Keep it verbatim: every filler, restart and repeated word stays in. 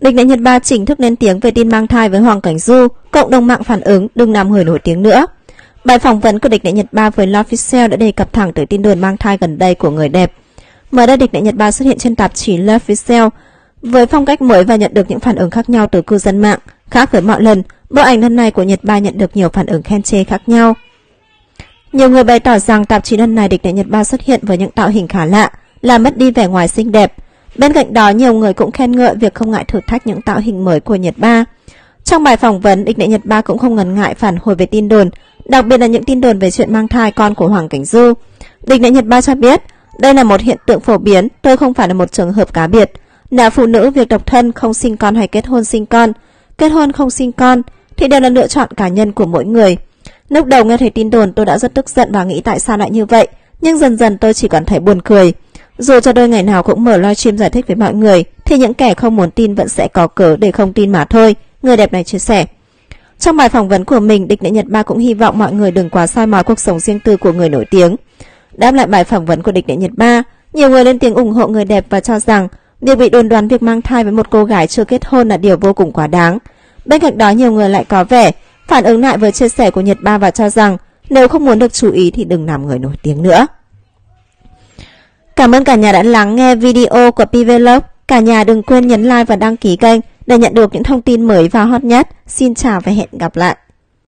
Địch Đại Nhật Ba chính thức lên tiếng về tin mang thai với Hoàng Cảnh Du, cộng đồng mạng phản ứng đừng làm người nổi tiếng nữa. Bài phỏng vấn của Địch Đại Nhật Ba với Love Fitzgerald đã đề cập thẳng tới tin đồn mang thai gần đây của người đẹp. Mới đây, Địch Đại Nhật Ba xuất hiện trên tạp chí Love Fitzgerald với phong cách mới và nhận được những phản ứng khác nhau từ cư dân mạng. Khác với mọi lần, bộ ảnh lần này của Nhật Ba nhận được nhiều phản ứng khen chê khác nhau. Nhiều người bày tỏ rằng tạp chí lần này Địch Đại Nhật Ba xuất hiện với những tạo hình khá lạ, làm mất đi vẻ ngoài xinh đẹp. Bên cạnh đó, nhiều người cũng khen ngợi việc không ngại thử thách những tạo hình mới của Nhật Ba. Trong bài phỏng vấn, Địch Đại Nhật Ba cũng không ngần ngại phản hồi về tin đồn, đặc biệt là những tin đồn về chuyện mang thai con của Hoàng Cảnh Du. Địch Đại Nhật Ba cho biết, đây là một hiện tượng phổ biến, tôi không phải là một trường hợp cá biệt. Là phụ nữ, việc độc thân, không sinh con hay kết hôn sinh con, kết hôn không sinh con thì đều là lựa chọn cá nhân của mỗi người. Lúc đầu nghe thấy tin đồn tôi đã rất tức giận và nghĩ tại sao lại như vậy, nhưng dần dần tôi chỉ cảm thấy buồn cười. Dù cho tôi ngày nào cũng mở livestream giải thích với mọi người, thì những kẻ không muốn tin vẫn sẽ có cớ để không tin mà thôi, người đẹp này chia sẻ. Trong bài phỏng vấn của mình, Địch Đại Nhật Ba cũng hy vọng mọi người đừng quá soi mói cuộc sống riêng tư của người nổi tiếng. Đáp lại bài phỏng vấn của Địch Đại Nhật Ba, nhiều người lên tiếng ủng hộ người đẹp và cho rằng việc bị đồn đoán việc mang thai với một cô gái chưa kết hôn là điều vô cùng quá đáng. Bên cạnh đó, nhiều người lại có vẻ phản ứng lại với chia sẻ của Nhật Ba và cho rằng nếu không muốn được chú ý thì đừng làm người nổi tiếng nữa. Cảm ơn cả nhà đã lắng nghe video của pê vê Vlog. Cả nhà đừng quên nhấn like và đăng ký kênh để nhận được những thông tin mới và hot nhất. Xin chào và hẹn gặp lại.